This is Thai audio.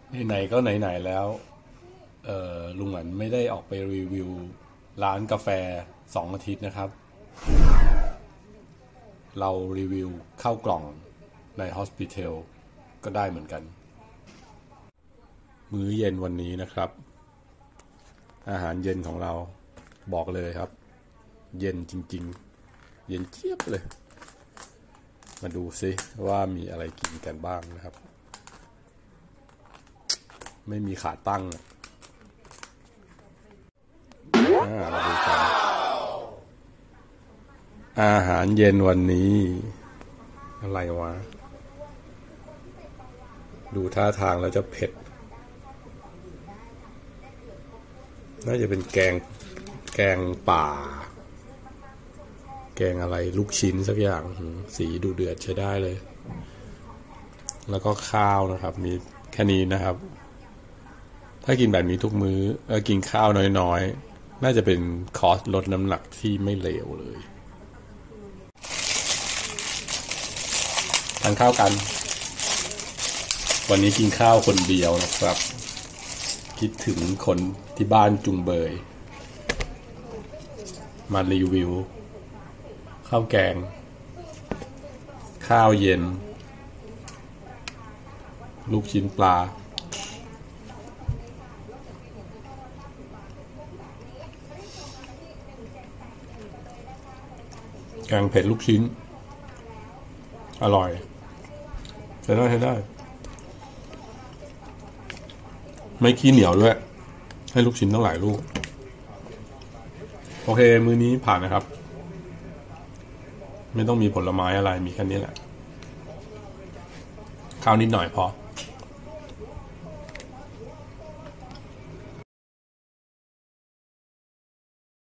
ไหนๆก็ไหนๆแล้วลุงหมันไม่ได้ออกไปรีวิวร้านกาแฟ2 อาทิตย์นะครับเรารีวิวข้าวกล่องใน Hospital ก็ได้เหมือนกันมื้อเย็นวันนี้นะครับอาหารเย็นของเราบอกเลยครับเย็นจริงๆเย็นเจี๊ยบเลยมาดูซิว่ามีอะไรกินกันบ้างนะครับไม่มีขาตั้งเราดูกันอาหารเย็นวันนี้อะไรวะดูท่าทางแล้วจะเผ็ดน่าจะเป็นแกงป่าแกงอะไรลูกชิ้นสักอย่างสีดูเดือดใช้ได้เลยแล้วก็ข้าวนะครับมีแค่นี้นะครับถ้ากินแบบนี้ทุกมื้อกินข้าวน้อยๆน่าจะเป็นคอร์สลดน้ำหนักที่ไม่เลวเลยทานข้าวกันวันนี้กินข้าวคนเดียวนะครับคิดถึงคนที่บ้านจุงเบยมารีวิวข้าวแกงข้าวเย็นลูกชิ้นปลาแกงเผ็ดลูกชิ้นอร่อยใช้ได้ไม่ขี้เหนียวด้วยให้ลูกชิ้นตั้งหลายลูกโอเคมื้อนี้ผ่านนะครับไม่ต้องมีผลไม้อะไรมีแค่นี้แหละข้าวนิดหน่อยพอ